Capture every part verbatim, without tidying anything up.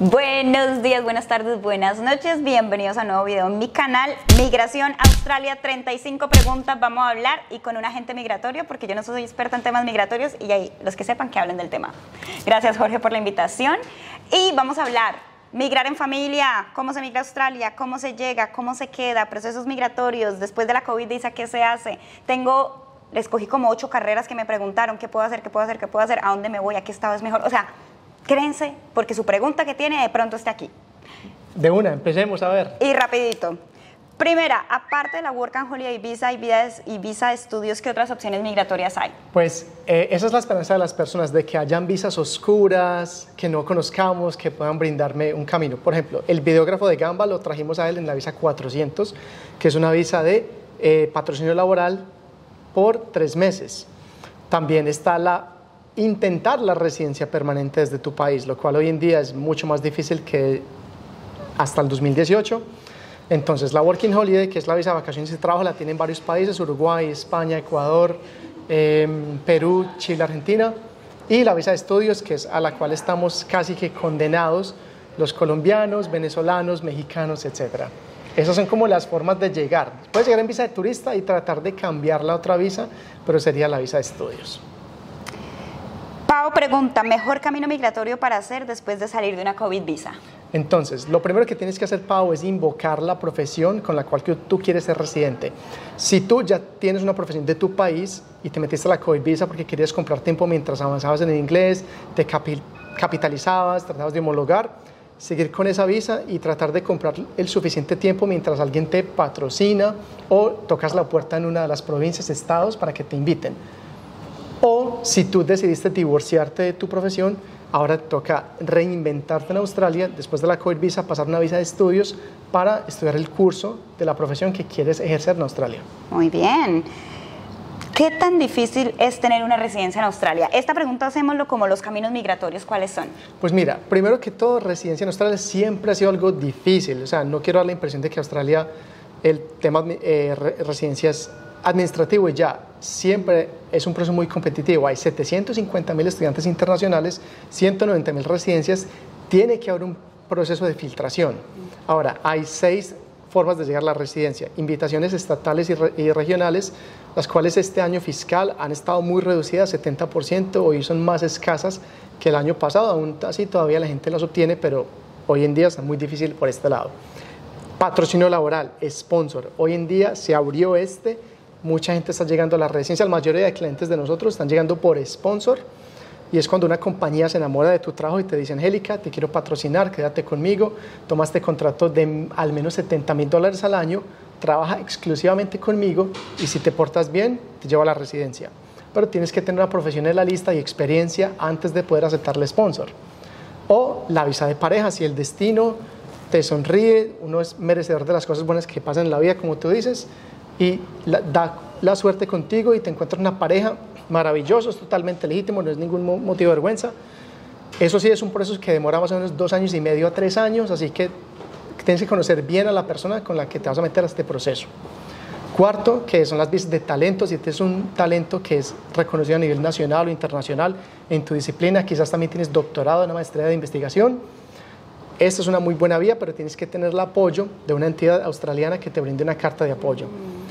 Buenos días, buenas tardes, buenas noches, bienvenidos a un nuevo video en mi canal. Migración Australia, treinta y cinco preguntas vamos a hablar y con un agente migratorio porque yo no soy experta en temas migratorios y hay los que sepan que hablen del tema. Gracias Jorge por la invitación y vamos a hablar migrar en familia, cómo se migra a Australia, cómo se llega, cómo se queda, procesos migratorios, después de la COVID visa, ¿qué se hace? Tengo, escogí como ocho carreras que me preguntaron qué puedo hacer, qué puedo hacer, qué puedo hacer, a dónde me voy, a qué estado es mejor, o sea, créense, porque su pregunta que tiene de pronto está aquí. De una, empecemos a ver. Y rapidito. Primera, aparte de la Work and Holiday Visa y visa, y visa de estudios, ¿qué otras opciones migratorias hay? Pues eh, esa es la esperanza de las personas, de que hayan visas oscuras, que no conozcamos, que puedan brindarme un camino. Por ejemplo, el videógrafo de Gamba lo trajimos a él en la visa cuatrocientos, que es una visa de eh, patrocinio laboral por tres meses. También está la intentar la residencia permanente desde tu país, lo cual hoy en día es mucho más difícil que hasta el dos mil dieciocho. Entonces, la Working Holiday, que es la visa de vacaciones y trabajo, la tienen varios países: Uruguay, España, Ecuador, eh, Perú, Chile, Argentina. Y la visa de estudios, que es a la cual estamos casi que condenados los colombianos, venezolanos, mexicanos, etcétera. Esas son como las formas de llegar. Puedes llegar en visa de turista y tratar de cambiar la otra visa, pero sería la visa de estudios. Pau pregunta, ¿mejor camino migratorio para hacer después de salir de una COVID visa? Entonces, lo primero que tienes que hacer, Pau, es invocar la profesión con la cual tú quieres ser residente. Si tú ya tienes una profesión de tu país y te metiste a la COVID visa porque querías comprar tiempo mientras avanzabas en el inglés, te capi capitalizabas, tratabas de homologar, seguir con esa visa y tratar de comprar el suficiente tiempo mientras alguien te patrocina o tocas la puerta en una de las provincias, estados, para que te inviten. O si tú decidiste divorciarte de tu profesión, ahora te toca reinventarte en Australia, después de la COVID visa, pasar una visa de estudios para estudiar el curso de la profesión que quieres ejercer en Australia. Muy bien. ¿Qué tan difícil es tener una residencia en Australia? Esta pregunta hacémoslo como los caminos migratorios, ¿cuáles son? Pues mira, primero que todo, residencia en Australia siempre ha sido algo difícil. O sea, no quiero dar la impresión de que Australia, el tema de eh, residencia es administrativo y ya, siempre es un proceso muy competitivo. Hay setecientos cincuenta mil estudiantes internacionales, ciento noventa mil residencias, tiene que haber un proceso de filtración. Ahora, hay seis formas de llegar a la residencia: invitaciones estatales y, re y regionales, las cuales este año fiscal han estado muy reducidas, setenta por ciento, hoy son más escasas que el año pasado, aún así todavía la gente las obtiene, pero hoy en día es muy difícil por este lado. Patrocinio laboral, sponsor, hoy en día se abrió este. Mucha gente está llegando a la residencia, la mayoría de clientes de nosotros están llegando por sponsor, y es cuando una compañía se enamora de tu trabajo y te dice: Angélica, te quiero patrocinar, quédate conmigo, toma este contrato de al menos setenta mil dólares al año, trabaja exclusivamente conmigo y si te portas bien, te llevo a la residencia. Pero tienes que tener una profesión en la lista y experiencia antes de poder aceptar el sponsor. O la visa de pareja, si el destino te sonríe, uno es merecedor de las cosas buenas que pasan en la vida, como tú dices, y la, da la suerte contigo y te encuentras una pareja maravillosa, es totalmente legítimo, no es ningún motivo de vergüenza. Eso sí es un proceso que demora más o menos dos años y medio a tres años, así que tienes que conocer bien a la persona con la que te vas a meter a este proceso. Cuarto, que son las visas de talento. Si tienes un talento que es reconocido a nivel nacional o internacional en tu disciplina, quizás también tienes doctorado, una maestría de investigación, esta es una muy buena vía, pero tienes que tener el apoyo de una entidad australiana que te brinde una carta de apoyo.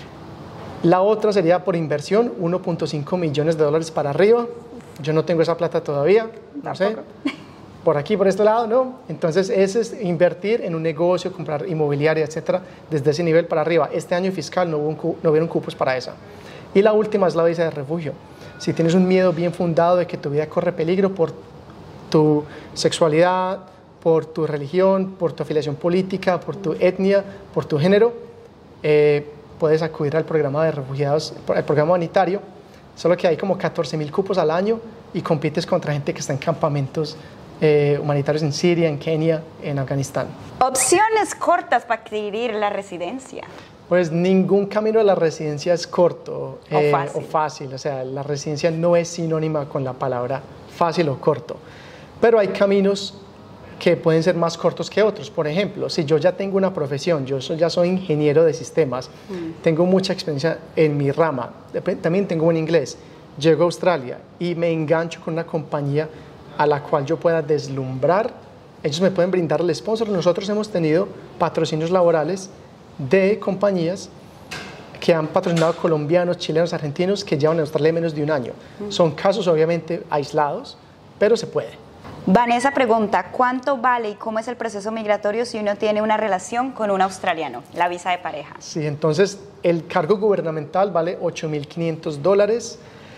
La otra sería por inversión, uno punto cinco millones de dólares para arriba. Yo no tengo esa plata todavía, no sé, por aquí, por este lado, ¿no? Entonces, ese es invertir en un negocio, comprar inmobiliaria, etcétera, desde ese nivel para arriba. Este año fiscal no, hubo un, no hubieron cupos para esa. Y la última es la visa de refugio. Si tienes un miedo bien fundado de que tu vida corre peligro por tu sexualidad, por tu religión, por tu afiliación política, por tu etnia, por tu género, eh, puedes acudir al programa de refugiados, al programa humanitario, solo que hay como catorce mil cupos al año y compites contra gente que está en campamentos eh, humanitarios en Siria, en Kenia, en Afganistán. Opciones cortas para adquirir la residencia. Pues ningún camino de la residencia es corto o, eh, fácil. o fácil, o sea, la residencia no es sinónima con la palabra fácil o corto, pero hay caminos que pueden ser más cortos que otros. Por ejemplo, si yo ya tengo una profesión, yo soy, ya soy ingeniero de sistemas, mm. tengo mucha experiencia en mi rama, también tengo buen inglés, llego a Australia y me engancho con una compañía a la cual yo pueda deslumbrar ellos me pueden brindar el sponsor. Nosotros hemos tenido patrocinios laborales de compañías que han patrocinado colombianos, chilenos, argentinos que llevan en Australia menos de un año. Uh-huh. Son casos obviamente aislados, pero se puede. Vanessa pregunta, ¿cuánto vale y cómo es el proceso migratorio si uno tiene una relación con un australiano, la visa de pareja? Sí, entonces el cargo gubernamental vale ocho mil quinientos dólares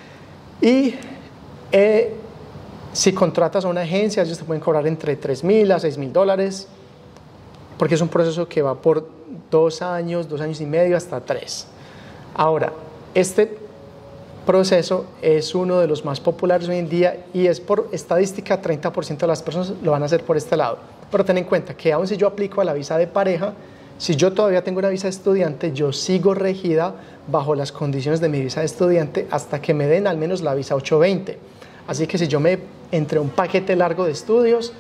y eh, si contratas a una agencia, ellos te pueden cobrar entre tres mil a seis mil dólares, porque es un proceso que va por dos años, dos años y medio hasta tres. Ahora, este proceso es uno de los más populares hoy en día y es por estadística, treinta por ciento de las personas lo van a hacer por este lado. Pero ten en cuenta que aun si yo aplico a la visa de pareja, si yo todavía tengo una visa de estudiante, yo sigo regida bajo las condiciones de mi visa de estudiante hasta que me den al menos la visa ochocientos veinte. Así que si yo me entre un paquete largo de estudios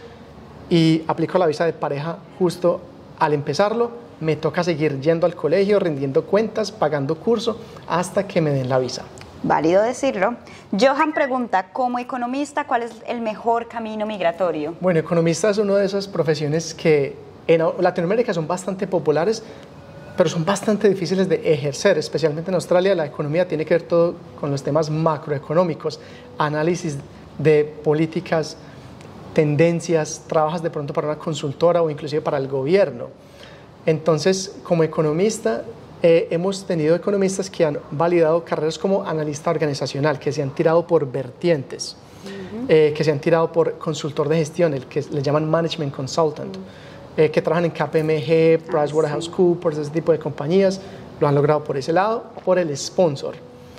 y aplico la visa de pareja justo al empezarlo, me toca seguir yendo al colegio, rindiendo cuentas, pagando curso, hasta que me den la visa. Válido decirlo. Johan pregunta, como economista, ¿cuál es el mejor camino migratorio? Bueno, economista es una de esas profesiones que en Latinoamérica son bastante populares, pero son bastante difíciles de ejercer, especialmente en Australia. La economía tiene que ver todo con los temas macroeconómicos, análisis de políticas, tendencias, trabajas de pronto para una consultora o inclusive para el gobierno. Entonces, como economista, eh, hemos tenido economistas que han validado carreras como analista organizacional, que se han tirado por vertientes, uh-huh. eh, que se han tirado por consultor de gestión, el que le llaman management consultant, uh-huh. eh, que trabajan en K P M G, PricewaterhouseCoopers, ese tipo de compañías, lo han logrado por ese lado, por el sponsor.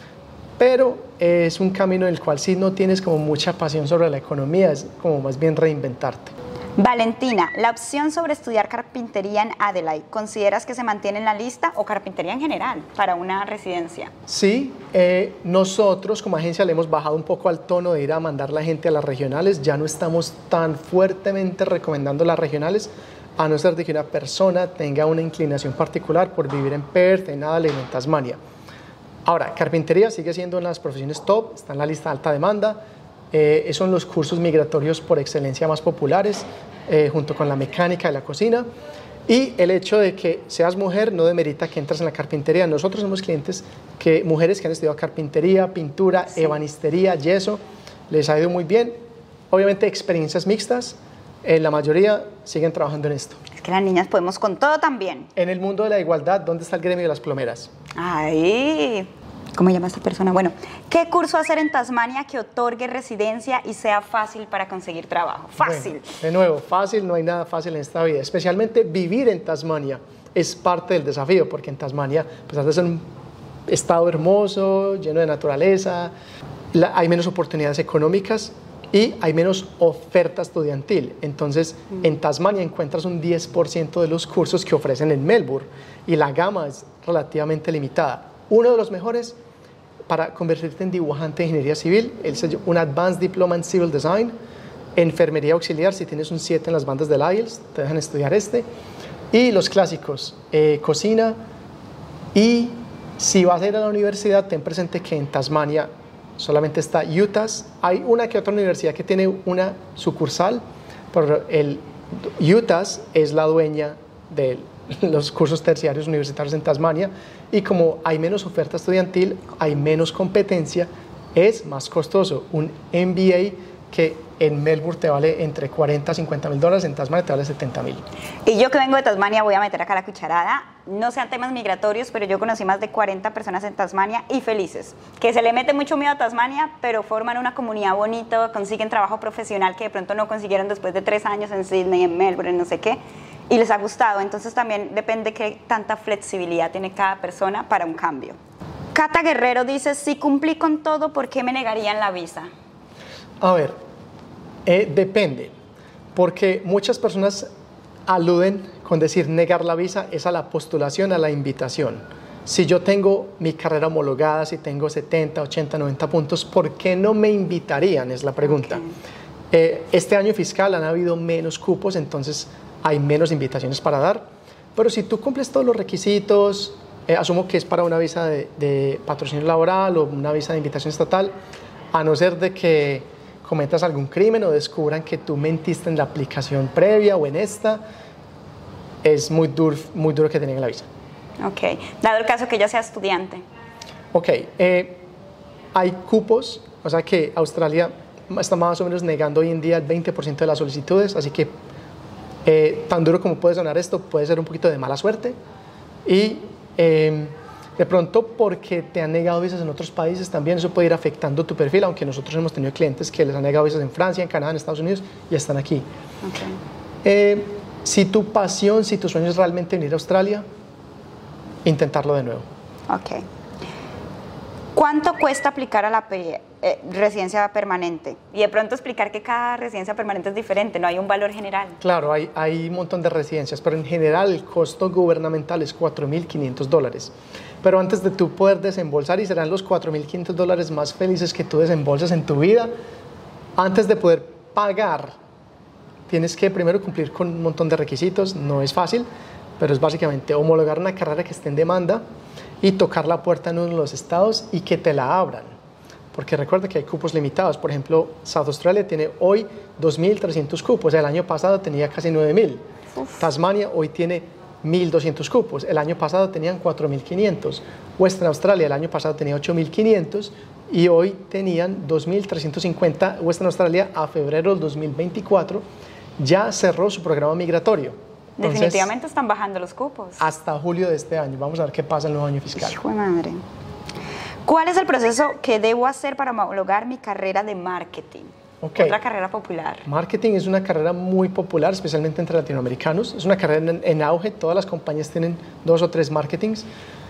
Pero eh, es un camino en el cual si no tienes como mucha pasión sobre la economía, es como más bien reinventarte. Valentina, la opción sobre estudiar carpintería en Adelaide, ¿consideras que se mantiene en la lista o carpintería en general para una residencia? Sí, eh, nosotros como agencia le hemos bajado un poco al tono de ir a mandar la gente a las regionales, ya no estamos tan fuertemente recomendando las regionales, a no ser de que una persona tenga una inclinación particular por vivir en Perth, en Adelaide, en Tasmania. Ahora, carpintería sigue siendo una de las profesiones top, está en la lista de alta demanda. Eh, son los cursos migratorios por excelencia más populares, eh, junto con la mecánica de la cocina. Y el hecho de que seas mujer no demerita que entres en la carpintería. Nosotros somos clientes, que mujeres que han estudiado carpintería, pintura, sí. ebanistería, yeso, les ha ido muy bien. Obviamente experiencias mixtas, eh, la mayoría siguen trabajando en esto. Es que las niñas podemos con todo también. En el mundo de la igualdad, ¿dónde está el gremio de las plomeras? Ahí... ¿Cómo llama esta persona? Bueno, ¿qué curso hacer en Tasmania que otorgue residencia y sea fácil para conseguir trabajo? Fácil. Bueno, de nuevo, fácil, no hay nada fácil en esta vida. Especialmente vivir en Tasmania es parte del desafío, porque en Tasmania, a pesar de ser un estado hermoso, lleno de naturaleza, la, hay menos oportunidades económicas y hay menos oferta estudiantil. Entonces, mm. en Tasmania encuentras un diez por ciento de los cursos que ofrecen en Melbourne y la gama es relativamente limitada. Uno de los mejores para convertirte en dibujante de ingeniería civil, es un Advanced Diploma in Civil Design, enfermería auxiliar, si tienes un siete en las bandas del I E L T S, te dejan estudiar este, y los clásicos, eh, cocina, y si vas a ir a la universidad, ten presente que en Tasmania solamente está U T A S, hay una que otra universidad que tiene una sucursal, pero el U T A S es la dueña de los cursos terciarios universitarios en Tasmania, y como hay menos oferta estudiantil, hay menos competencia, es más costoso. Un M B A que en Melbourne te vale entre cuarenta a cincuenta mil dólares, en Tasmania te vale setenta mil. Y yo que vengo de Tasmania voy a meter acá la cucharada, no sean temas migratorios, pero yo conocí más de cuarenta personas en Tasmania y felices, que se le mete mucho miedo a Tasmania, pero forman una comunidad bonita, consiguen trabajo profesional que de pronto no consiguieron después de tres años en Sydney, en Melbourne, no sé qué, y les ha gustado. Entonces también depende de qué tanta flexibilidad tiene cada persona para un cambio. Cata Guerrero dice, si cumplí con todo, ¿por qué me negarían la visa? A ver, eh, depende, porque muchas personas aluden con decir negar la visa es a la postulación, a la invitación. Si yo tengo mi carrera homologada, si tengo setenta, ochenta, noventa puntos, ¿por qué no me invitarían? Es la pregunta. Okay. Eh, este año fiscal han habido menos cupos, entonces hay menos invitaciones para dar, pero si tú cumples todos los requisitos, eh, asumo que es para una visa de, de patrocinio laboral o una visa de invitación estatal, a no ser de que cometas algún crimen o descubran que tú mentiste en la aplicación previa o en esta, es muy duro, muy duro que te nieguen la visa. Ok, dado el caso que yo sea estudiante. Ok, eh, hay cupos, o sea que Australia está más o menos negando hoy en día el veinte por ciento de las solicitudes, así que eh, tan duro como puede sonar esto, puede ser un poquito de mala suerte y eh, de pronto porque te han negado visas en otros países también eso puede ir afectando tu perfil, aunque nosotros hemos tenido clientes que les han negado visas en Francia, en Canadá, en Estados Unidos y están aquí. Okay. Eh, si tu pasión, si tu sueño es realmente venir a Australia, intentarlo de nuevo. Ok. ¿Cuánto cuesta aplicar a la eh, residencia permanente? Y de pronto explicar que cada residencia permanente es diferente, no hay un valor general. Claro, hay, hay un montón de residencias, pero en general el costo gubernamental es cuatro mil quinientos dólares. Pero antes de tú poder desembolsar, y serán los cuatro mil quinientos dólares más felices que tú desembolsas en tu vida, antes de poder pagar, tienes que primero cumplir con un montón de requisitos, no es fácil, pero es básicamente homologar una carrera que esté en demanda, y tocar la puerta en uno de los estados y que te la abran. Porque recuerda que hay cupos limitados. Por ejemplo, South Australia tiene hoy dos mil trescientos cupos. El año pasado tenía casi nueve mil. Tasmania hoy tiene mil doscientos cupos. El año pasado tenían cuatro mil quinientos. Western Australia el año pasado tenía ocho mil quinientos y hoy tenían dos mil trescientos cincuenta. Western Australia a febrero del dos mil veinticuatro ya cerró su programa migratorio. Entonces, definitivamente están bajando los cupos. Hasta julio de este año. Vamos a ver qué pasa en el nuevo año fiscal. Hijo de madre. ¿Cuál es el proceso que debo hacer para homologar mi carrera de marketing? Okay. Otra carrera popular. Marketing es una carrera muy popular, especialmente entre latinoamericanos. Es una carrera en, en auge. Todas las compañías tienen dos o tres marketings.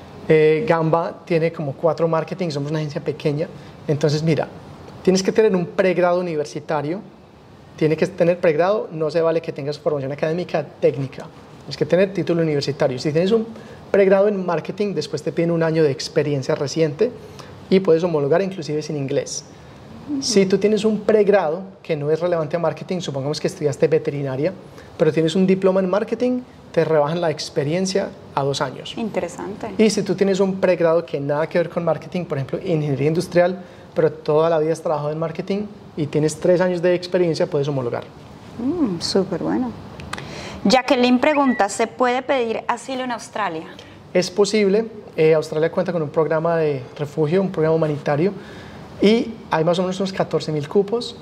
Eh, Gamba tiene como cuatro marketings. Somos una agencia pequeña. Entonces, mira, tienes que tener un pregrado universitario. Tiene que tener pregrado, no se vale que tengas formación académica técnica, tienes que tener título universitario. Si tienes un pregrado en marketing, después te piden un año de experiencia reciente y puedes homologar inclusive sin inglés. Uh-huh. Si tú tienes un pregrado que no es relevante a marketing, supongamos que estudiaste veterinaria, pero tienes un diploma en marketing, te rebajan la experiencia a dos años. Interesante. Y si tú tienes un pregrado que nada que ver con marketing, por ejemplo, ingeniería industrial, pero toda la vida has trabajado en marketing y tienes tres años de experiencia, puedes homologar. Mm, súper bueno. Jacqueline pregunta, ¿se puede pedir asilo en Australia? Es posible. Eh, Australia cuenta con un programa de refugio, un programa humanitario, y hay más o menos unos catorce mil cupos.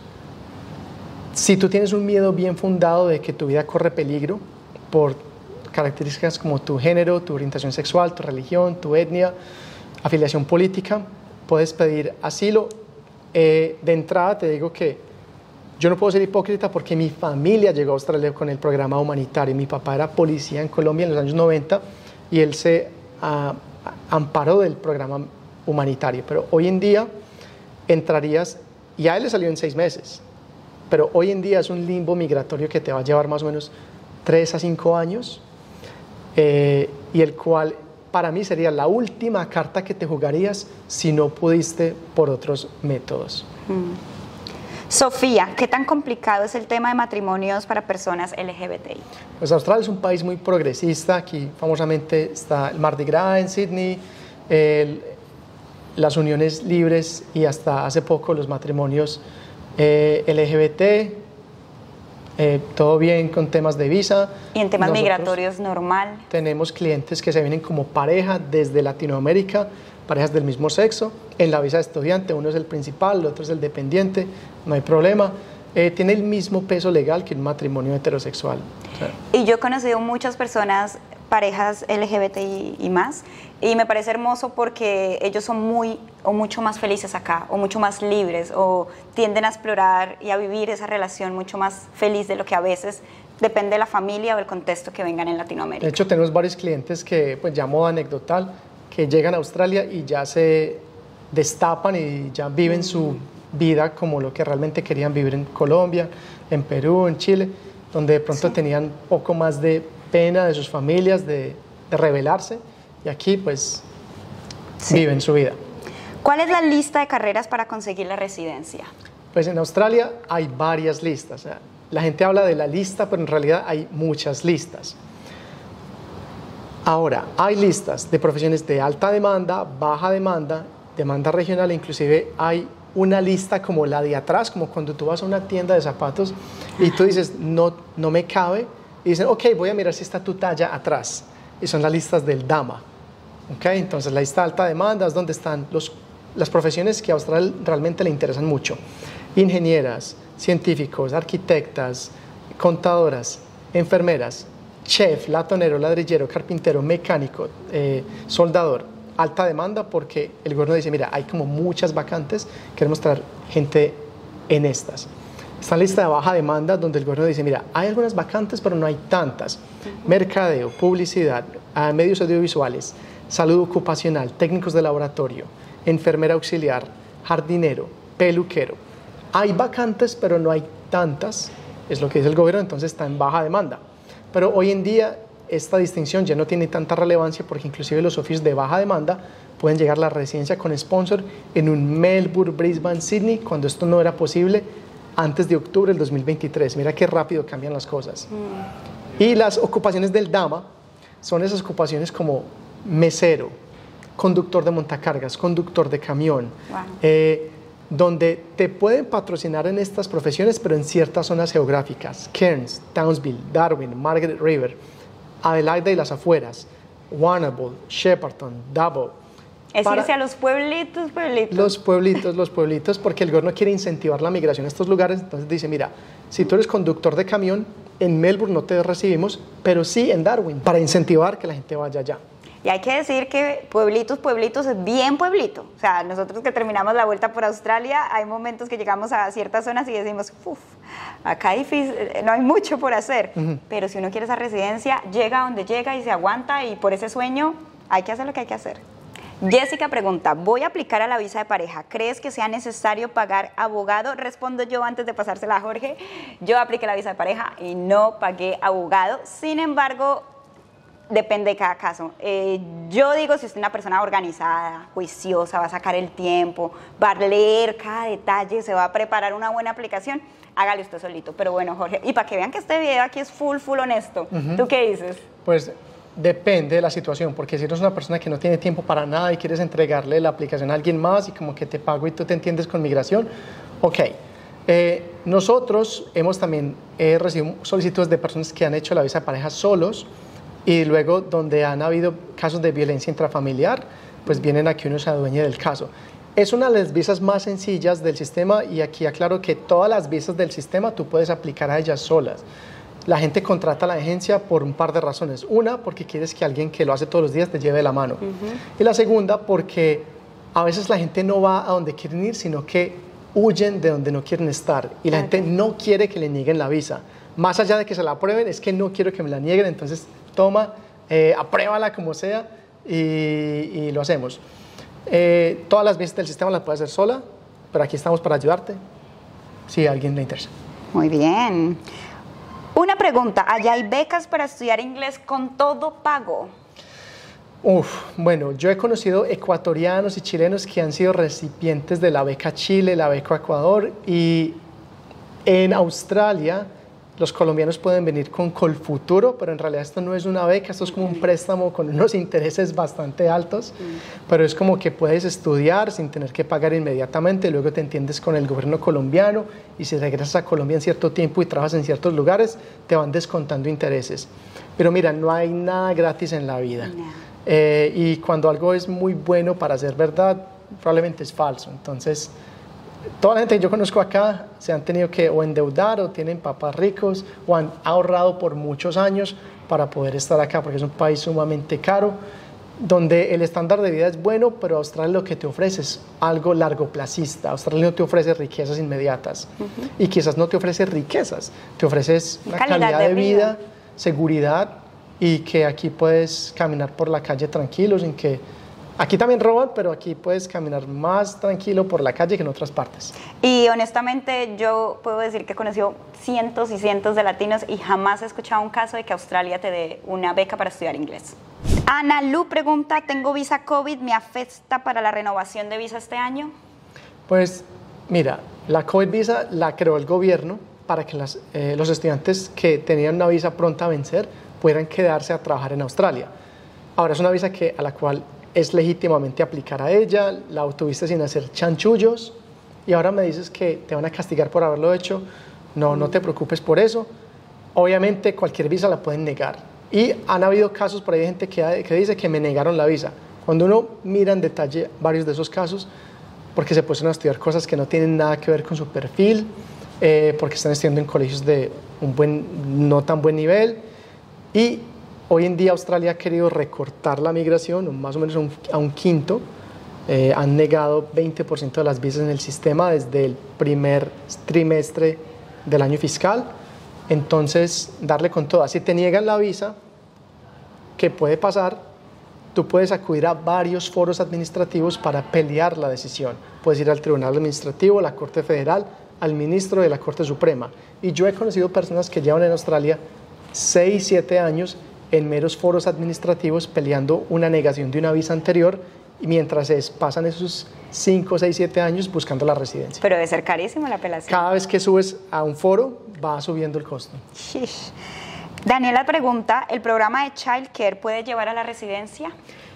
Si tú tienes un miedo bien fundado de que tu vida corre peligro por características como tu género, tu orientación sexual, tu religión, tu etnia, afiliación política, puedes pedir asilo. Eh, de entrada te digo que yo no puedo ser hipócrita porque mi familia llegó a Australia con el programa humanitario. Mi papá era policía en Colombia en los años noventa y él se uh, amparó del programa humanitario. Pero hoy en día entrarías, y a él le salió en seis meses, pero hoy en día es un limbo migratorio que te va a llevar más o menos tres a cinco años, eh, y el cual para mí sería la última carta que te jugarías si no pudiste por otros métodos. Mm. Sofía, ¿qué tan complicado es el tema de matrimonios para personas L G B T I? Pues Australia es un país muy progresista. Aquí famosamente está el Mardi Gras en Sydney, el, las uniones libres y hasta hace poco los matrimonios eh, L G B T. Eh, todo bien con temas de visa. ¿Y en temas Nosotros migratorios normal? Tenemos clientes que se vienen como pareja desde Latinoamérica, parejas del mismo sexo, en la visa de estudiante, uno es el principal, el otro es el dependiente, no hay problema. Eh, tiene el mismo peso legal que un matrimonio heterosexual. O sea, y yo he conocido muchas personas, parejas L G B T I y más, y me parece hermoso porque ellos son muy o mucho más felices acá, o mucho más libres, o tienden a explorar y a vivir esa relación mucho más feliz de lo que a veces depende de la familia o el contexto que vengan en Latinoamérica. De hecho, tenemos varios clientes que, pues ya modo anecdotal, que llegan a Australia y ya se destapan y ya viven mm. su vida como lo que realmente querían vivir en Colombia, en Perú, en Chile, donde de pronto sí. tenían poco más de pena de sus familias, de, de rebelarse, y aquí pues sí. viven su vida. ¿Cuál es la lista de carreras para conseguir la residencia? Pues en Australia hay varias listas. O sea, la gente habla de la lista, pero en realidad hay muchas listas. Ahora, hay listas de profesiones de alta demanda, baja demanda, demanda regional, inclusive hay una lista como la de atrás, como cuando tú vas a una tienda de zapatos y tú dices, no, no me cabe, y dicen, ok, voy a mirar si está tu talla atrás. Y son las listas del DAMA. ¿Okay? Entonces, la lista de alta demanda es donde están los, las profesiones que a Australia realmente le interesan mucho. Ingenieras, científicos, arquitectas, contadoras, enfermeras, chef, latonero, ladrillero, carpintero, mecánico, eh, soldador. Alta demanda porque el gobierno dice, mira, hay como muchas vacantes, queremos traer gente en estas. Está la lista de baja demanda donde el gobierno dice, mira, hay algunas vacantes pero no hay tantas. Mercadeo, publicidad, medios audiovisuales, salud ocupacional, técnicos de laboratorio, enfermera auxiliar, jardinero, peluquero. Hay vacantes, pero no hay tantas, es lo que dice el gobierno, entonces está en baja demanda. Pero hoy en día esta distinción ya no tiene tanta relevancia porque inclusive los oficios de baja demanda pueden llegar a la residencia con sponsor en un Melbourne, Brisbane, Sydney, cuando esto no era posible antes de octubre del dos mil veintitrés. Mira qué rápido cambian las cosas. Mm. Y las ocupaciones del DAMA son esas ocupaciones como mesero, conductor de montacargas, conductor de camión, wow. eh, donde te pueden patrocinar en estas profesiones, pero en ciertas zonas geográficas, Cairns, Townsville, Darwin, Margaret River, Adelaida y las afueras, Warrnambool, Shepparton, Dubbo. Es irse a los pueblitos, pueblitos. Los pueblitos, los pueblitos, porque el gobierno quiere incentivar la migración a estos lugares, entonces dice, mira, si tú eres conductor de camión, en Melbourne no te recibimos, pero sí en Darwin, para incentivar que la gente vaya allá. Y hay que decir que pueblitos, pueblitos es bien pueblito. O sea, nosotros que terminamos la vuelta por Australia, hay momentos que llegamos a ciertas zonas y decimos, uff, acá difícil, no hay mucho por hacer. Uh-huh. Pero si uno quiere esa residencia, llega donde llega y se aguanta, y por ese sueño hay que hacer lo que hay que hacer. Jessica pregunta, voy a aplicar a la visa de pareja, ¿crees que sea necesario pagar abogado? Respondo yo antes de pasársela a Jorge. Yo apliqué la visa de pareja y no pagué abogado. Sin embargo, depende de cada caso. Eh, yo digo, si usted es una persona organizada, juiciosa, va a sacar el tiempo, va a leer cada detalle, se va a preparar una buena aplicación, hágale usted solito. Pero bueno, Jorge, y para que vean que este video aquí es full, full honesto, uh-huh. ¿Tú qué dices? Pues depende de la situación, porque si eres una persona que no tiene tiempo para nada y quieres entregarle la aplicación a alguien más y como que te pago y tú te entiendes con migración, ok. Eh, nosotros hemos también eh, recibido solicitudes de personas que han hecho la visa de pareja solos, y luego donde han habido casos de violencia intrafamiliar, pues vienen aquí uno se adueña del caso. Es una de las visas más sencillas del sistema, y aquí aclaro que todas las visas del sistema tú puedes aplicar a ellas solas. La gente contrata a la agencia por un par de razones. Una, porque quieres que alguien que lo hace todos los días te lleve la mano. Uh-huh. Y la segunda, porque a veces la gente no va a donde quieren ir, sino que huyen de donde no quieren estar. Y la okay. gente no quiere que le nieguen la visa. Más allá de que se la aprueben, es que no quiero que me la nieguen, entonces toma, eh, apruébala como sea y, y lo hacemos. Eh, todas las visas del sistema las puedes hacer sola, pero aquí estamos para ayudarte si a alguien le interesa. Muy bien. Una pregunta, ¿allá hay becas para estudiar inglés con todo pago? Uf, bueno, yo he conocido ecuatorianos y chilenos que han sido recipientes de la beca Chile, la beca Ecuador, y en Australia los colombianos pueden venir con Colfuturo, pero en realidad esto no es una beca, esto es como un préstamo con unos intereses bastante altos, pero es como que puedes estudiar sin tener que pagar inmediatamente, luego te entiendes con el gobierno colombiano, y si regresas a Colombia en cierto tiempo y trabajas en ciertos lugares, te van descontando intereses. Pero mira, no hay nada gratis en la vida. No. Eh, y cuando algo es muy bueno para ser verdad, probablemente es falso. Entonces, toda la gente que yo conozco acá se han tenido que o endeudar o tienen papás ricos o han ahorrado por muchos años para poder estar acá, porque es un país sumamente caro, donde el estándar de vida es bueno, pero Australia lo que te ofrece es algo largoplacista. Australia no te ofrece riquezas inmediatas, uh-huh. y quizás no te ofrece riquezas, te ofreces una calidad, calidad de, de vida, vida, seguridad, y que aquí puedes caminar por la calle tranquilo, sin que... Aquí también roban, pero aquí puedes caminar más tranquilo por la calle que en otras partes. Y honestamente yo puedo decir que he conocido cientos y cientos de latinos y jamás he escuchado un caso de que Australia te dé una beca para estudiar inglés. Ana Lu pregunta, ¿tengo visa COVID? ¿Me afecta para la renovación de visa este año? Pues mira, la COVID visa la creó el gobierno para que las, eh, los estudiantes que tenían una visa pronta a vencer puedan quedarse a trabajar en Australia. Ahora es una visa que, a la cual es legítimamente aplicar a ella, la obtuviste sin hacer chanchullos, y ahora me dices que te van a castigar por haberlo hecho. No, no te preocupes por eso. Obviamente cualquier visa la pueden negar. Y han habido casos por ahí de gente que, que dice que me negaron la visa. Cuando uno mira en detalle varios de esos casos, porque se pusieron a estudiar cosas que no tienen nada que ver con su perfil, eh, porque están estudiando en colegios de un buen, no tan buen nivel, y hoy en día Australia ha querido recortar la migración más o menos a un, a un quinto. Eh, han negado veinte por ciento de las visas en el sistema desde el primer trimestre del año fiscal. Entonces, darle con toda. Si te niegan la visa, ¿qué puede pasar? Tú puedes acudir a varios foros administrativos para pelear la decisión. Puedes ir al Tribunal Administrativo, a la Corte Federal, al ministro de la Corte Suprema. Y yo he conocido personas que llevan en Australia seis, siete años en meros foros administrativos peleando una negación de una visa anterior, y mientras es, pasan esos cinco, seis, siete años buscando la residencia. Pero debe ser carísimo la apelación. Cada vez que subes a un foro, va subiendo el costo. Shish. Daniela pregunta, ¿el programa de Child Care puede llevar a la residencia?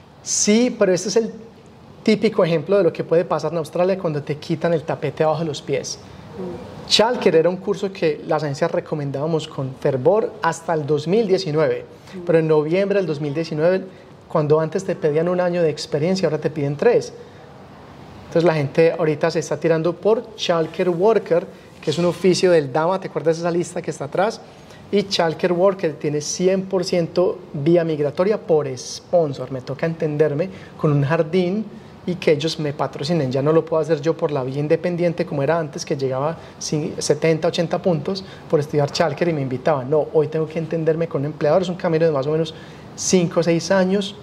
Sí, pero este es el típico ejemplo de lo que puede pasar en Australia cuando te quitan el tapete abajo de los pies. Mm. Child Care era un curso que las agencias recomendábamos con fervor hasta el dos mil diecinueve, mm. pero en noviembre del dos mil diecinueve, cuando antes te pedían un año de experiencia, ahora te piden tres. Entonces la gente ahorita se está tirando por Child Care Worker, que es un oficio del D A M A, ¿te acuerdas de esa lista que está atrás? Y Child Care Worker tiene cien por ciento vía migratoria por sponsor. Me toca entenderme con un jardín y que ellos me patrocinen. Ya no lo puedo hacer yo por la vía independiente como era antes, que llegaba setenta, ochenta puntos por estudiar Child Care y me invitaban. No, hoy tengo que entenderme con un empleador. Es un camino de más o menos cinco o seis años.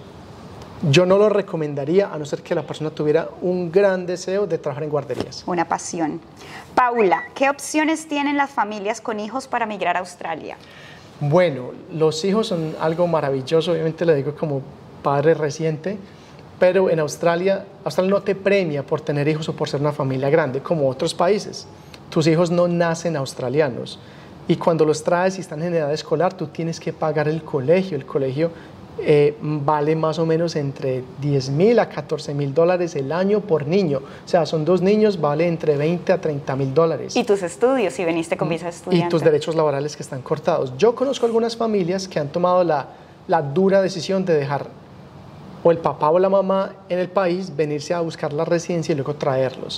Yo no lo recomendaría a no ser que la persona tuviera un gran deseo de trabajar en guarderías. Una pasión. Paula, ¿qué opciones tienen las familias con hijos para migrar a Australia? Bueno, los hijos son algo maravilloso, obviamente le digo como padre reciente, pero en Australia, Australia no te premia por tener hijos o por ser una familia grande, como otros países. Tus hijos no nacen australianos y cuando los traes y están en edad escolar, tú tienes que pagar el colegio. El colegio Eh, vale más o menos entre diez mil a catorce mil dólares el año por niño. O sea, son dos niños, vale entre veinte a treinta mil dólares. ¿Y tus estudios, si veniste con visa de estudiante? Y tus derechos laborales que están cortados. Yo conozco algunas familias que han tomado la, la dura decisión de dejar o el papá o la mamá en el país, venirse a buscar la residencia y luego traerlos.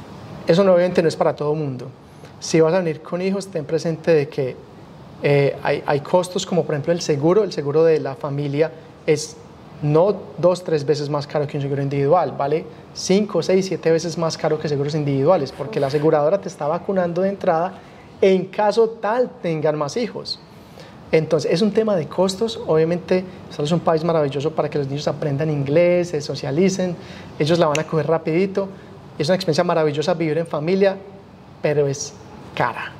Eso no, obviamente no es para todo el mundo. Si vas a venir con hijos, ten presente de que Eh, hay, hay costos como por ejemplo el seguro, el seguro de la familia es no dos, tres veces más caro que un seguro individual, vale cinco, seis, siete veces más caro que seguros individuales, porque la aseguradora te está vacunando de entrada en caso tal tengan más hijos. Entonces es un tema de costos. Obviamente Australia es un país maravilloso para que los niños aprendan inglés, se socialicen, ellos la van a coger rapidito, es una experiencia maravillosa vivir en familia, pero es cara.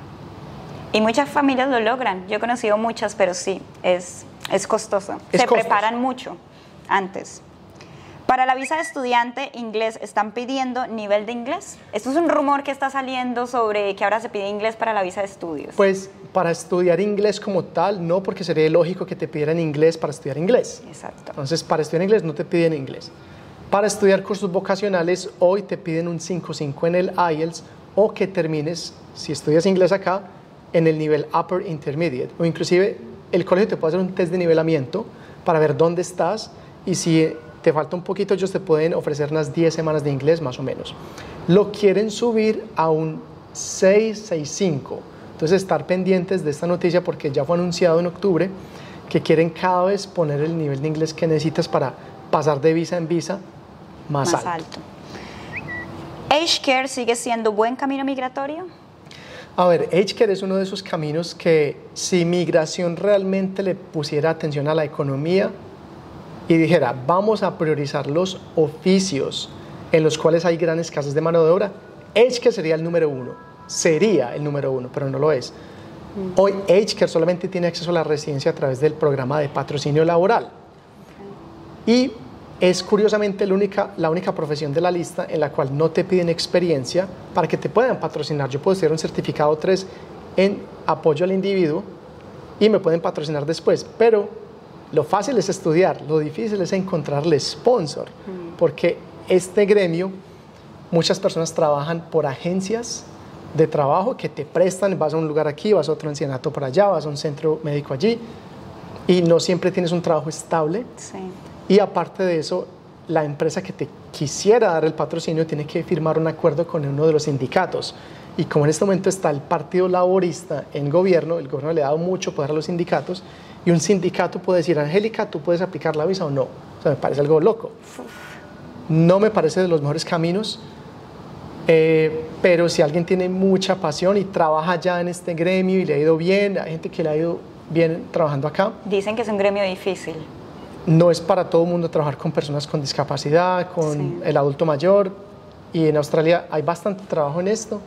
Y muchas familias lo logran. Yo he conocido muchas, pero sí, es, es costoso. Es Se costoso. preparan mucho antes. Para la visa de estudiante inglés, ¿están pidiendo nivel de inglés? Esto es un rumor que está saliendo sobre que ahora se pide inglés para la visa de estudios. Pues para estudiar inglés como tal, no, porque sería ilógico que te pidieran inglés para estudiar inglés. Exacto. Entonces, para estudiar inglés no te piden inglés. Para estudiar cursos vocacionales, hoy te piden un cinco cinco en el I E L T S o que termines, si estudias inglés acá, en el nivel Upper Intermediate, o inclusive el colegio te puede hacer un test de nivelamiento para ver dónde estás y si te falta un poquito ellos te pueden ofrecer unas diez semanas de inglés más o menos. Lo quieren subir a un seis, seis cinco, entonces estar pendientes de esta noticia porque ya fue anunciado en octubre que quieren cada vez poner el nivel de inglés que necesitas para pasar de visa en visa más, más alto. alto. ¿Age Care sigue siendo buen camino migratorio? A ver, Age Care es uno de esos caminos que si migración realmente le pusiera atención a la economía y dijera, vamos a priorizar los oficios en los cuales hay gran escasez de mano de obra, Age Care sería el número uno, sería el número uno, pero no lo es. Mm. Hoy Age Care solamente tiene acceso a la residencia a través del programa de patrocinio laboral. Okay. Y es curiosamente la única, la única profesión de la lista en la cual no te piden experiencia para que te puedan patrocinar. Yo puedo estudiar un certificado tres en apoyo al individuo y me pueden patrocinar después, pero lo fácil es estudiar, lo difícil es encontrarle sponsor, porque este gremio muchas personas trabajan por agencias de trabajo que te prestan, vas a un lugar aquí, vas a otro ancianato por allá, vas a un centro médico allí, y no siempre tienes un trabajo estable. Sí. Y aparte de eso, la empresa que te quisiera dar el patrocinio tiene que firmar un acuerdo con uno de los sindicatos. Y como en este momento está el Partido Laborista en gobierno, el gobierno le ha dado mucho poder a los sindicatos, y un sindicato puede decir, Angélica, ¿tú puedes aplicar la visa o no? O sea, me parece algo loco. No me parece de los mejores caminos, eh, pero si alguien tiene mucha pasión y trabaja ya en este gremio y le ha ido bien, hay gente que le ha ido bien trabajando acá. Dicen que es un gremio difícil. No es para todo el mundo trabajar con personas con discapacidad, con Sí. el adulto mayor, y en Australia hay bastante trabajo en esto,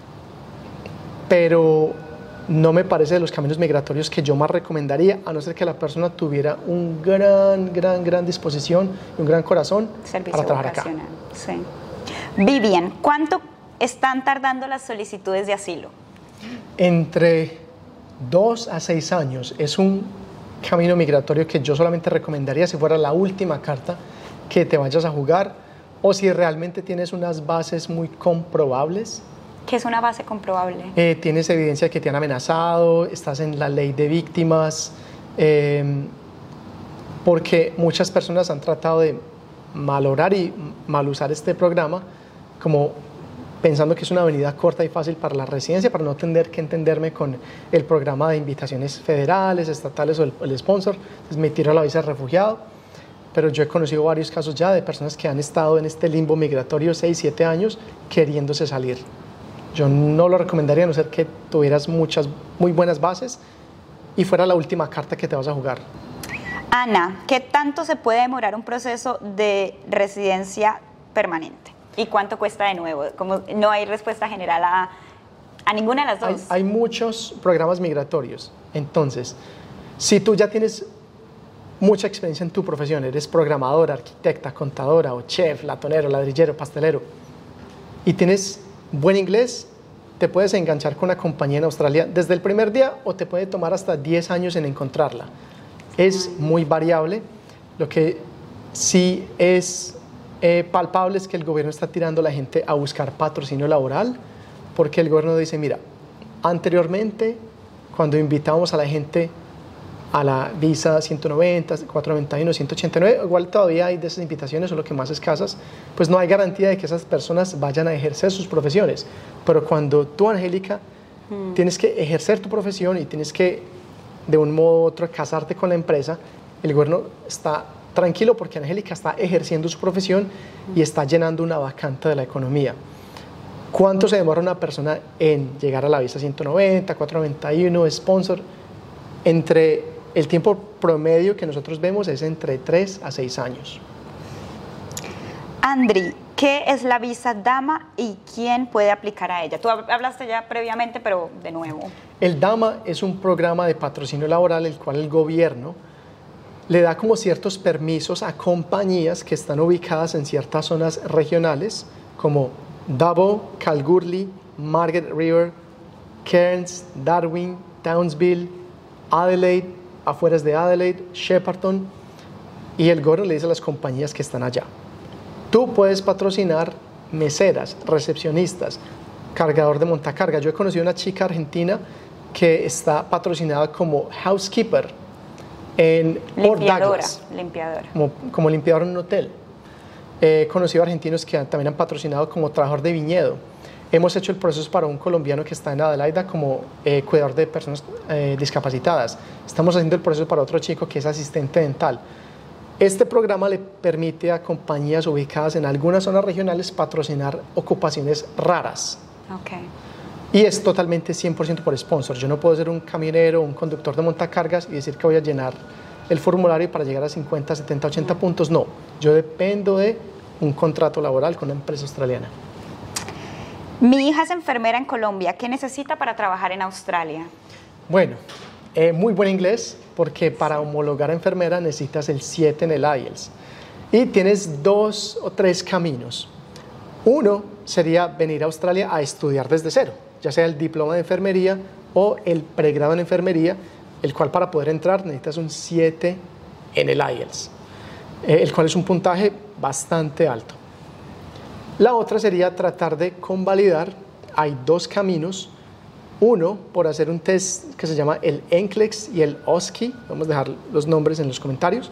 pero no me parece de los caminos migratorios que yo más recomendaría, a no ser que la persona tuviera un gran, gran, gran disposición y un gran corazón Servicio para trabajar acá. vocacional. Sí. Vivian, ¿cuánto están tardando las solicitudes de asilo? Entre dos a seis años es un camino migratorio que yo solamente recomendaría si fuera la última carta que te vayas a jugar, o si realmente tienes unas bases muy comprobables. ¿Qué es una base comprobable? Eh, tienes evidencia que te han amenazado, estás en la ley de víctimas, eh, porque muchas personas han tratado de malograr y mal usar este programa como pensando que es una avenida corta y fácil para la residencia, para no tener que entenderme con el programa de invitaciones federales, estatales o el, el sponsor, es me tiro a la visa de refugiado. Pero yo he conocido varios casos ya de personas que han estado en este limbo migratorio seis, siete años queriéndose salir. Yo no lo recomendaría a no ser que tuvieras muchas muy buenas bases y fuera la última carta que te vas a jugar. Ana, ¿qué tanto se puede demorar un proceso de residencia permanente? ¿Y cuánto cuesta de nuevo? Como no hay respuesta general a, a ninguna de las dos. Hay, hay muchos programas migratorios. Entonces, si tú ya tienes mucha experiencia en tu profesión, eres programadora, arquitecta, contadora o chef, latonero, ladrillero, pastelero, y tienes buen inglés, te puedes enganchar con una compañía en Australia desde el primer día o te puede tomar hasta diez años en encontrarla. Es muy variable. Lo que sí es eh, palpable es que el gobierno está tirando a la gente a buscar patrocinio laboral, porque el gobierno dice, mira, anteriormente cuando invitábamos a la gente a la visa ciento noventa, cuatrocientos noventa y uno, ciento ochenta y nueve, igual todavía hay de esas invitaciones, solo que más escasas, pues no hay garantía de que esas personas vayan a ejercer sus profesiones. Pero cuando tú, Angélica, mm. tienes que ejercer tu profesión y tienes que, de un modo u otro, casarte con la empresa, el gobierno está tranquilo porque Angélica está ejerciendo su profesión mm. y está llenando una vacante de la economía. ¿Cuánto se demora una persona en llegar a la visa ciento noventa, cuatrocientos noventa y uno, sponsor? Entre el tiempo promedio que nosotros vemos es entre tres a seis años. Andri, ¿qué es la visa Dama y quién puede aplicar a ella? Tú hablaste ya previamente, pero de nuevo. El Dama es un programa de patrocinio laboral el cual el gobierno le da como ciertos permisos a compañías que están ubicadas en ciertas zonas regionales como Dubbo, Kalgoorlie, Margaret River, Cairns, Darwin, Townsville, Adelaide, afueras de Adelaide, Shepparton, y el gobierno le dice a las compañías que están allá, tú puedes patrocinar meseras, recepcionistas, cargador de montacarga. Yo he conocido una chica argentina que está patrocinada como housekeeper en Port Douglas, limpiadora. Como, como limpiadora en un hotel. He conocido argentinos que también han patrocinado como trabajador de viñedo. Hemos hecho el proceso para un colombiano que está en Adelaida como eh, cuidador de personas eh, discapacitadas. Estamos haciendo el proceso para otro chico que es asistente dental. Este programa le permite a compañías ubicadas en algunas zonas regionales patrocinar ocupaciones raras. Okay. Y es totalmente cien por ciento por sponsor. Yo no puedo ser un camionero, un conductor de montacargas y decir que voy a llenar el formulario para llegar a cincuenta, setenta, ochenta puntos. No, yo dependo de un contrato laboral con una empresa australiana. Mi hija es enfermera en Colombia. ¿Qué necesita para trabajar en Australia? Bueno, eh, muy buen inglés, porque para homologar a enfermera necesitas el siete en el I E L T S. Y tienes dos o tres caminos. Uno sería venir a Australia a estudiar desde cero, ya sea el diploma de enfermería o el pregrado en enfermería, el cual para poder entrar necesitas un siete en el I E L T S, eh, el cual es un puntaje bastante alto. La otra sería tratar de convalidar. Hay dos caminos. Uno, por hacer un test que se llama el NCLEX y el O S C E. Vamos a dejar los nombres en los comentarios.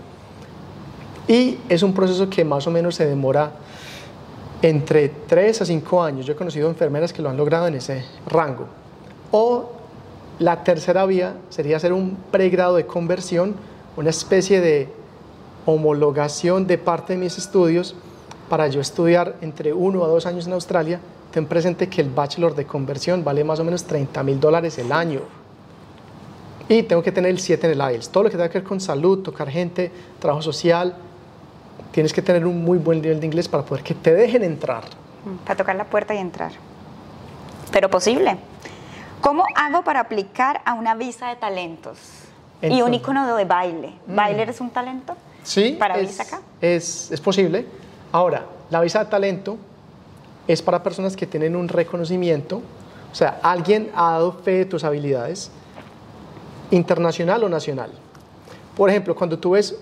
Y es un proceso que más o menos se demora entre tres a cinco años. Yo he conocido enfermeras que lo han logrado en ese rango. O la tercera vía sería hacer un pregrado de conversión, una especie de homologación de parte de mis estudios para yo estudiar entre uno a dos años en Australia. Ten presente que el bachelor de conversión vale más o menos treinta mil dólares el año. Y tengo que tener el siete en el I E L T S. Todo lo que tenga que ver con salud, tocar gente, trabajo social, tienes que tener un muy buen nivel de inglés para poder que te dejen entrar. Para tocar la puerta y entrar. Pero posible. ¿Cómo hago para aplicar a una visa de talentos? Entonces, y un icono de baile. ¿Baile es un talento? Sí, ¿Para es, visa acá? Es, es posible. Ahora, la visa de talento es para personas que tienen un reconocimiento, o sea, alguien ha dado fe de tus habilidades, internacional o nacional. Por ejemplo, cuando tú ves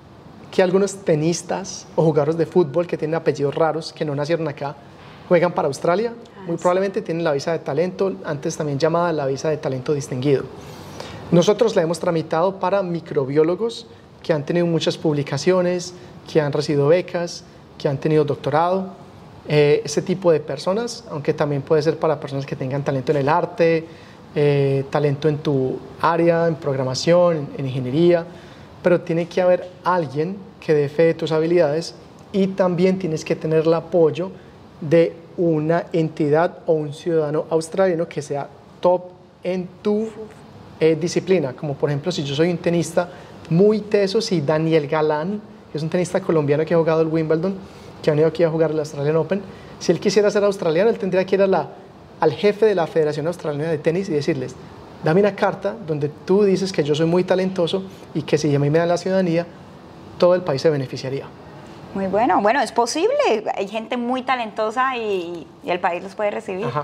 que algunos tenistas o jugadores de fútbol que tienen apellidos raros, que no nacieron acá, juegan para Australia, ah, muy sí. probablemente tienen la visa de talento, antes también llamada la visa de talento distinguido. Nosotros la hemos tramitado para microbiólogos que han tenido muchas publicaciones, que han recibido becas, que han tenido doctorado. Eh, ese tipo de personas, aunque también puede ser para personas que tengan talento en el arte, eh, talento en tu área, en programación, en, en ingeniería, pero tiene que haber alguien que dé fe de tus habilidades y también tienes que tener el apoyo de una entidad o un ciudadano australiano que sea top en tu eh, disciplina, como por ejemplo si yo soy un tenista muy teso, si Daniel Galán, que es un tenista colombiano que ha jugado el Wimbledon, que ha venido aquí a jugar el Australian Open, si él quisiera ser australiano, él tendría que ir a la, al jefe de la Federación Australiana de Tenis y decirles, dame una carta donde tú dices que yo soy muy talentoso y que si a mí me dan la ciudadanía, todo el país se beneficiaría. Muy bueno, bueno, es posible, hay gente muy talentosa y, y el país los puede recibir. Ajá.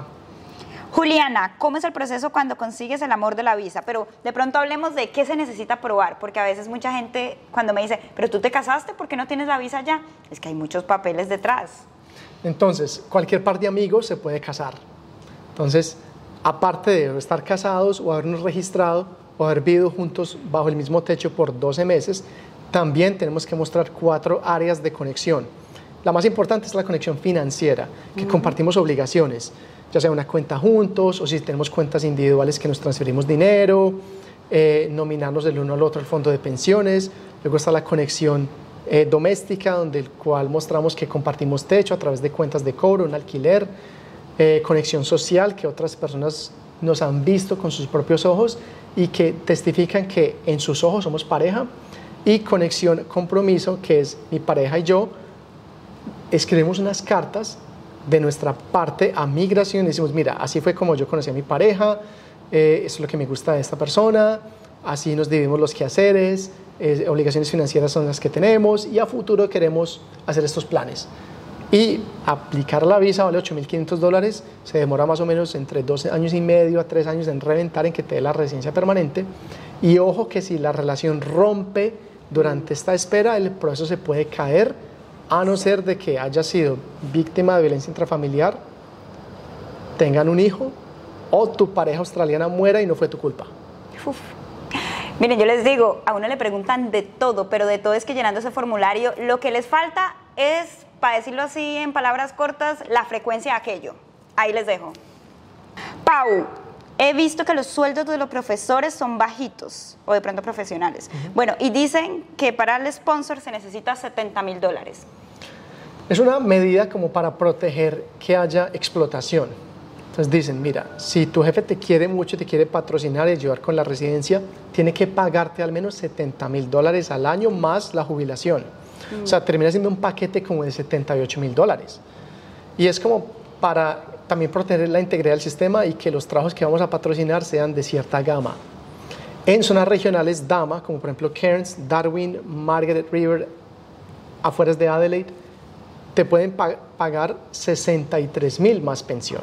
Juliana, ¿cómo es el proceso cuando consigues el amor de la visa? Pero de pronto hablemos de qué se necesita probar, porque a veces mucha gente cuando me dice, pero tú te casaste, ¿por qué no tienes la visa ya? Es que hay muchos papeles detrás. Entonces, cualquier par de amigos se puede casar. Entonces, aparte de estar casados o habernos registrado o haber vivido juntos bajo el mismo techo por doce meses, también tenemos que mostrar cuatro áreas de conexión. La más importante es la conexión financiera, que uh-huh. compartimos obligaciones, ya sea una cuenta juntos o si tenemos cuentas individuales que nos transferimos dinero, eh, nominarnos del uno al otro al fondo de pensiones. Luego está la conexión eh, doméstica, donde el cual mostramos que compartimos techo a través de cuentas de cobro, un alquiler. Eh, conexión social, que otras personas nos han visto con sus propios ojos y que testifican que en sus ojos somos pareja. Y conexión compromiso, que es mi pareja y yo escribimos unas cartas de nuestra parte a migración y decimos, mira, así fue como yo conocí a mi pareja, eh, eso es lo que me gusta de esta persona, así nos dividimos los quehaceres, eh, obligaciones financieras son las que tenemos y a futuro queremos hacer estos planes. Y aplicar la visa vale ocho mil quinientos dólares, se demora más o menos entre dos años y medio a tres años en reventar, en que te dé la residencia permanente. Y ojo que si la relación rompe durante esta espera, el proceso se puede caer, a no ser de que haya sido víctima de violencia intrafamiliar, tengan un hijo o tu pareja australiana muera y no fue tu culpa. Uf. Miren, yo les digo, a uno le preguntan de todo, pero de todo es que llenando ese formulario, lo que les falta es, para decirlo así en palabras cortas, la frecuencia de aquello. Ahí les dejo. Pau, he visto que los sueldos de los profesores son bajitos, o de pronto profesionales. Uh-huh. Bueno, y dicen que para el sponsor se necesita setenta mil dólares. Es una medida como para proteger que haya explotación. Entonces dicen, mira, si tu jefe te quiere mucho, te quiere patrocinar y ayudar con la residencia, tiene que pagarte al menos setenta mil dólares al año más la jubilación. Mm. O sea, termina siendo un paquete como de setenta y ocho mil dólares. Y es como para también proteger la integridad del sistema y que los trabajos que vamos a patrocinar sean de cierta gama. En zonas regionales DAMA, como por ejemplo Cairns, Darwin, Margaret River, afueras de Adelaide, te pueden pag- pagar sesenta y tres mil más pensión.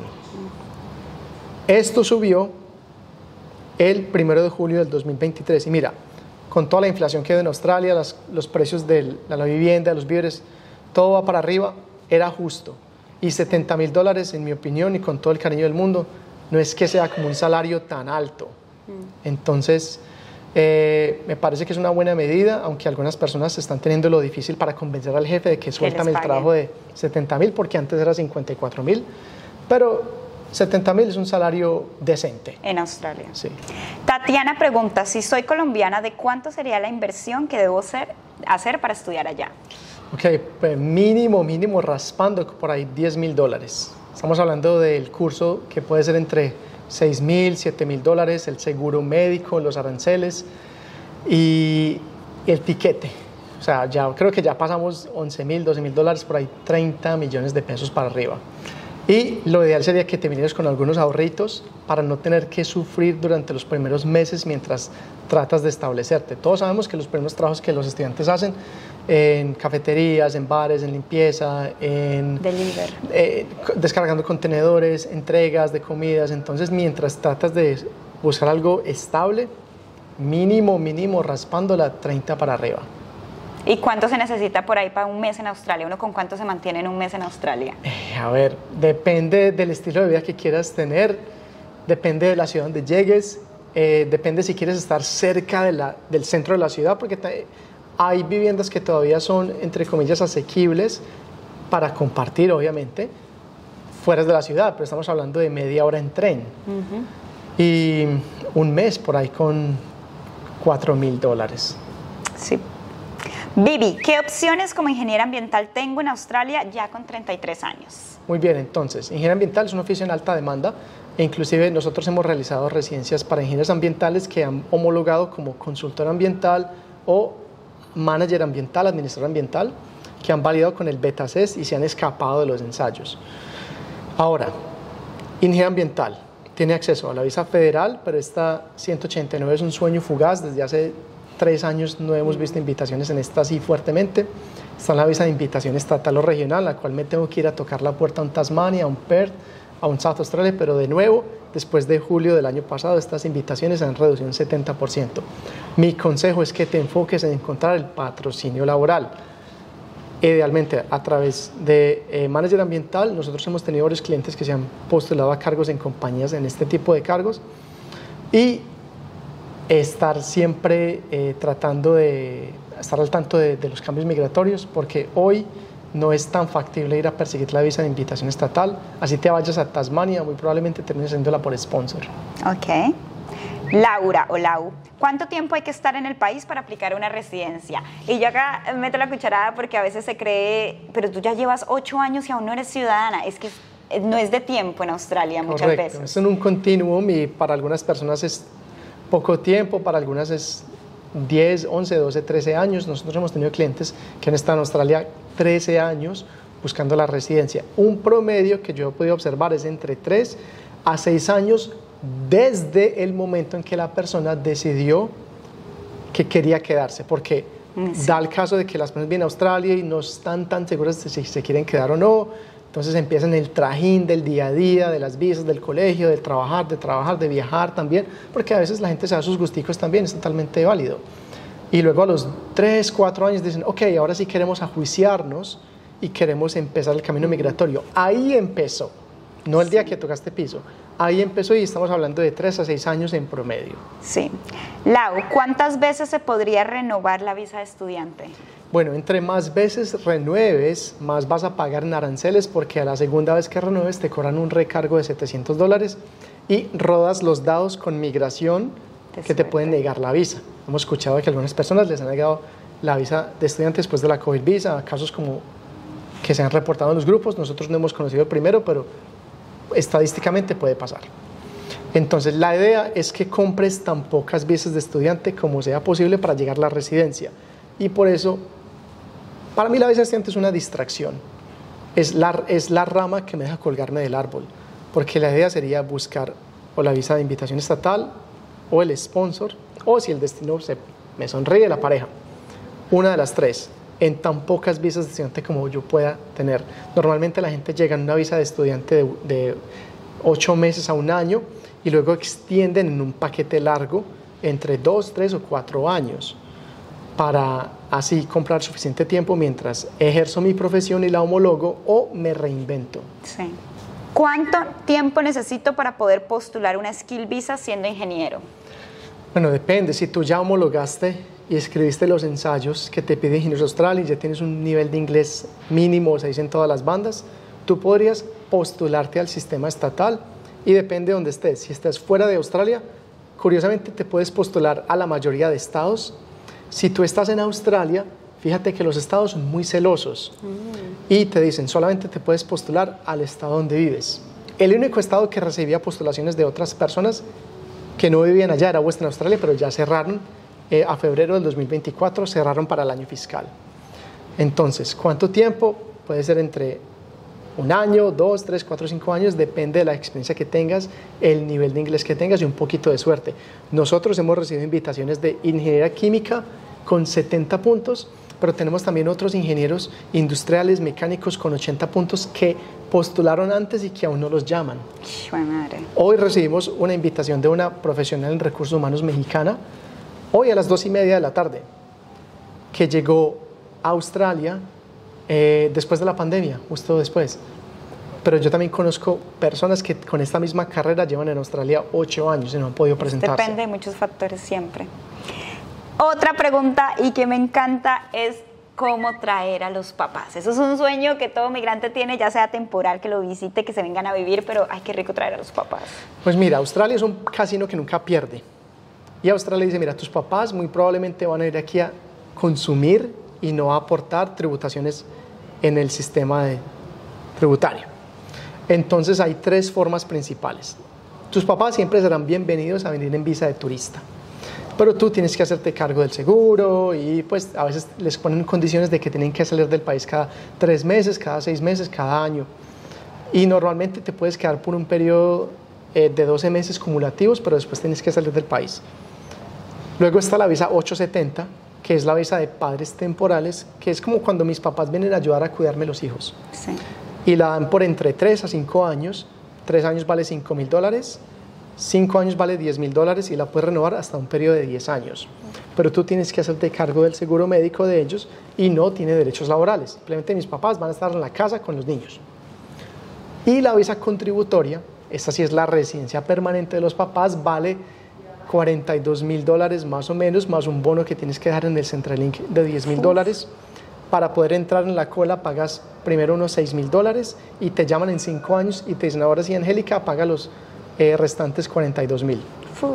Esto subió el primero de julio del dos mil veintitrés y mira, con toda la inflación que hay en Australia, las, los precios de la vivienda, los víveres, todo va para arriba, era justo. Y setenta mil dólares, en mi opinión y con todo el cariño del mundo, no es que sea como un salario tan alto. Mm. Entonces, eh, me parece que es una buena medida, aunque algunas personas están teniendo lo difícil para convencer al jefe de que sueltan el trabajo de setenta mil, porque antes era cincuenta y cuatro mil. Pero setenta mil es un salario decente. En Australia. Sí. Tatiana pregunta, si soy colombiana, ¿de cuánto sería la inversión que debo hacer, hacer para estudiar allá? Ok, pues mínimo, mínimo raspando por ahí diez mil dólares. Estamos hablando del curso que puede ser entre seis mil, siete mil dólares, el seguro médico, los aranceles y el tiquete. O sea, ya creo que ya pasamos once mil, doce mil dólares, por ahí treinta millones de pesos para arriba. Y lo ideal sería que te vinieras con algunos ahorritos para no tener que sufrir durante los primeros meses mientras tratas de establecerte. Todos sabemos que los primeros trabajos que los estudiantes hacen en cafeterías, en bares, en limpieza, en eh, descargando contenedores, entregas de comidas. Entonces, mientras tratas de buscar algo estable, mínimo, mínimo, raspándola treinta para arriba. ¿Y cuánto se necesita por ahí para un mes en Australia? ¿Uno con cuánto se mantiene en un mes en Australia? Eh, a ver, depende del estilo de vida que quieras tener, depende de la ciudad donde llegues, eh, depende si quieres estar cerca de la, del centro de la ciudad, porque te, hay viviendas que todavía son, entre comillas, asequibles para compartir, obviamente, fuera de la ciudad, pero estamos hablando de media hora en tren. Uh-huh. Y un mes por ahí con cuatro mil dólares. Sí. Vivi, ¿qué opciones como ingeniera ambiental tengo en Australia ya con treinta y tres años? Muy bien, entonces, ingeniero ambiental es un oficio en alta demanda e inclusive nosotros hemos realizado residencias para ingenieros ambientales que han homologado como consultor ambiental o manager ambiental, administrador ambiental, que han validado con el beta C E S y se han escapado de los ensayos. Ahora, ingeniero ambiental tiene acceso a la visa federal, pero esta ciento ochenta y nueve es un sueño fugaz. Desde hace tres años no hemos visto invitaciones en esta así fuertemente. Está en la visa de invitación estatal o regional, la cual me tengo que ir a tocar la puerta a un Tasmania, a un Perth, a un South Australia, pero de nuevo, después de julio del año pasado, estas invitaciones han reducido un setenta por ciento. Mi consejo es que te enfoques en encontrar el patrocinio laboral. Idealmente, a través de eh, manager ambiental, nosotros hemos tenido varios clientes que se han postulado a cargos en compañías en este tipo de cargos y estar siempre eh, tratando de estar al tanto de, de los cambios migratorios, porque hoy no es tan factible ir a perseguir la visa de invitación estatal. Así te vayas a Tasmania, muy probablemente termines haciéndola por sponsor. Ok. Laura o Lau, ¿cuánto tiempo hay que estar en el país para aplicar una residencia? Y yo acá meto la cucharada porque a veces se cree, pero tú ya llevas ocho años y aún no eres ciudadana. Es que no es de tiempo en Australia muchas Correcto. veces. Es en un continuum y para algunas personas es poco tiempo, para algunas es diez, once, doce, trece años. Nosotros hemos tenido clientes que han estado en Australia trece años buscando la residencia. Un promedio que yo he podido observar es entre tres a seis años desde el momento en que la persona decidió que quería quedarse, porque sí. Da el caso de que las personas vienen a Australia y no están tan seguras de si se quieren quedar o no. Entonces empiezan el trajín del día a día, de las visas, del colegio, del trabajar, de trabajar, de viajar también, porque a veces la gente se da sus gusticos también, es totalmente válido. Y luego a los tres, cuatro años dicen, ok, ahora sí queremos ajuiciarnos y queremos empezar el camino migratorio. Ahí empezó, no el día que tocaste piso, ahí empezó y estamos hablando de tres a seis años en promedio. Sí. Lau, ¿cuántas veces se podría renovar la visa de estudiante? Bueno, entre más veces renueves, más vas a pagar en aranceles, porque a la segunda vez que renueves te cobran un recargo de setecientos dólares y rodas los dados con migración que te pueden negar la visa. Hemos escuchado que a algunas personas les han negado la visa de estudiante después de la COVID visa, casos como que se han reportado en los grupos. Nosotros no hemos conocido el primero, pero estadísticamente puede pasar. Entonces, la idea es que compres tan pocas visas de estudiante como sea posible para llegar a la residencia. Y por eso, para mí la visa de estudiante es una distracción. Es la, es la rama que me deja colgarme del árbol. Porque la idea sería buscar o la visa de invitación estatal o el sponsor, o si el destino se, me sonríe, la pareja. Una de las tres, en tan pocas visas de estudiante como yo pueda tener. Normalmente la gente llega en una visa de estudiante de, de ocho meses a un año y luego extienden en un paquete largo entre dos, tres o cuatro años. para así comprar suficiente tiempo mientras ejerzo mi profesión y la homologo o me reinvento. Sí. ¿Cuánto tiempo necesito para poder postular una Skill Visa siendo ingeniero? Bueno, depende. Si tú ya homologaste y escribiste los ensayos que te pide Ingenieros Australia y ya tienes un nivel de inglés mínimo, se dice en todas las bandas, tú podrías postularte al sistema estatal y depende de dónde estés. Si estás fuera de Australia, curiosamente te puedes postular a la mayoría de estados. Si tú estás en Australia, fíjate que los estados son muy celosos mm. y te dicen solamente te puedes postular al estado donde vives. El único estado que recibía postulaciones de otras personas que no vivían allá era Western Australia, pero ya cerraron eh, a febrero del dos mil veinticuatro, cerraron para el año fiscal. Entonces, ¿cuánto tiempo? Puede ser entre un año, dos, tres, cuatro, cinco años, depende de la experiencia que tengas, el nivel de inglés que tengas y un poquito de suerte. Nosotros hemos recibido invitaciones de ingeniería química con setenta puntos, pero tenemos también otros ingenieros industriales, mecánicos con ochenta puntos que postularon antes y que aún no los llaman. Madre. Hoy recibimos una invitación de una profesional en recursos humanos mexicana, hoy a las dos y media de la tarde, que llegó a Australia eh, después de la pandemia, justo después. Pero yo también conozco personas que con esta misma carrera llevan en Australia ocho años y no han podido presentarse. Depende de muchos factores siempre. Otra pregunta y que me encanta es cómo traer a los papás. Eso es un sueño que todo migrante tiene, ya sea temporal, que lo visite, que se vengan a vivir, pero ay, qué rico traer a los papás. Pues mira, Australia es un casino que nunca pierde. Y Australia dice, mira, tus papás muy probablemente van a ir aquí a consumir y no a aportar tributaciones en el sistema de tributario. Entonces hay tres formas principales. Tus papás siempre serán bienvenidos a venir en visa de turista, pero tú tienes que hacerte cargo del seguro y pues a veces les ponen condiciones de que tienen que salir del país cada tres meses, cada seis meses, cada año. Y normalmente te puedes quedar por un periodo eh, de doce meses cumulativos, pero después tienes que salir del país. Luego está la visa ochocientos setenta, que es la visa de padres temporales, que es como cuando mis papás vienen a ayudar a cuidarme los hijos. Sí. Y la dan por entre tres a cinco años. tres años vale cinco mil dólares. cinco años vale diez mil dólares y la puedes renovar hasta un periodo de diez años. Pero tú tienes que hacerte cargo del seguro médico de ellos y no tiene derechos laborales. Simplemente mis papás van a estar en la casa con los niños. Y la visa contributoria, esta sí es la residencia permanente de los papás, vale cuarenta y dos mil dólares más o menos, más un bono que tienes que dejar en el Centrelink de diez mil dólares. Para poder entrar en la cola pagas primero unos seis mil dólares y te llaman en cinco años y te dicen, ahora sí, Angélica, paga los Eh, restantes cuarenta y dos mil.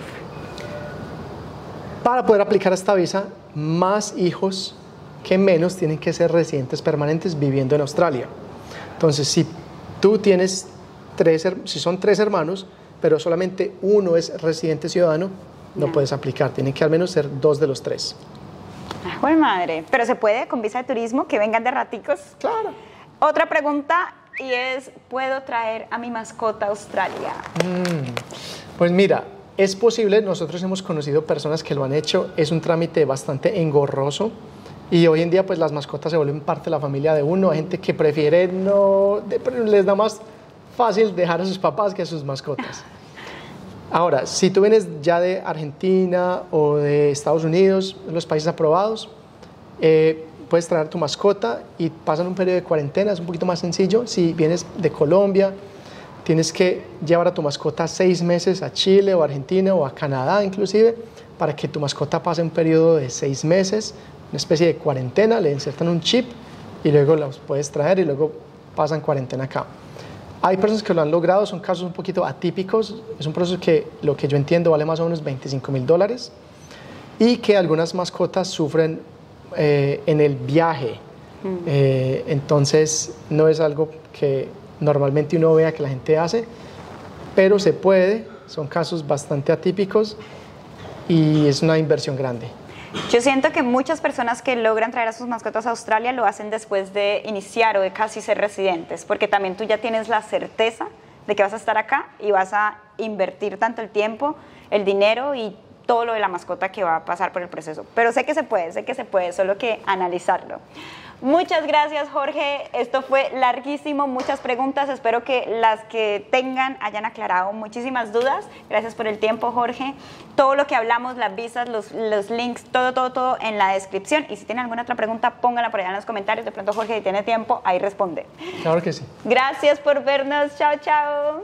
Para poder aplicar esta visa, más hijos que menos tienen que ser residentes permanentes viviendo en Australia. Entonces, si tú tienes tres, si son tres hermanos, pero solamente uno es residente ciudadano, no, no puedes aplicar. Tienen que al menos ser dos de los tres. Ah, ¡buena madre! Pero se puede con visa de turismo, que vengan de raticos. Claro. Otra pregunta. Y es, ¿puedo traer a mi mascota a Australia? Mm, pues mira, es posible, nosotros hemos conocido personas que lo han hecho, es un trámite bastante engorroso y hoy en día pues las mascotas se vuelven parte de la familia de uno, hay gente que prefiere no, les da más fácil dejar a sus papás que a sus mascotas. Ahora, si tú vienes ya de Argentina o de Estados Unidos, los países aprobados, eh, puedes traer tu mascota y pasan un periodo de cuarentena, es un poquito más sencillo. Si vienes de Colombia, tienes que llevar a tu mascota seis meses a Chile o Argentina o a Canadá inclusive, para que tu mascota pase un periodo de seis meses, una especie de cuarentena, le insertan un chip y luego los puedes traer y luego pasan cuarentena acá. Hay personas que lo han logrado, son casos un poquito atípicos, es un proceso que lo que yo entiendo vale más o menos veinticinco mil dólares y que algunas mascotas sufren Eh, en el viaje, mm. eh, entonces no es algo que normalmente uno vea que la gente hace, pero se puede, son casos bastante atípicos y es una inversión grande. Yo siento que muchas personas que logran traer a sus mascotas a Australia lo hacen después de iniciar o de casi ser residentes, porque también tú ya tienes la certeza de que vas a estar acá y vas a invertir tanto el tiempo, el dinero y todo lo de la mascota que va a pasar por el proceso. Pero sé que se puede, sé que se puede, solo que analizarlo. Muchas gracias, Jorge. Esto fue larguísimo, muchas preguntas. Espero que las que tengan hayan aclarado muchísimas dudas. Gracias por el tiempo, Jorge. Todo lo que hablamos, las visas, los, los links, todo, todo, todo en la descripción. Y si tienen alguna otra pregunta, pónganla por allá en los comentarios. De pronto, Jorge, si tiene tiempo, ahí responde. Claro que sí. Gracias por vernos. Chao, chao.